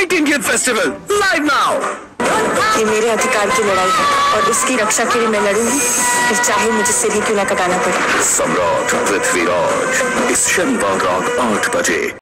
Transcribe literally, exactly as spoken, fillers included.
Great Indian festival live now. ये मेरे अधिकार की लड़ाई है और इसकी रक्षा के लिए मैं लड़ूंगी, फिर चाहे मुझे सिर ही क्यों ना कटाना पड़े। सम्राट पृथ्वीराज इस शनिवार रात आठ बजे।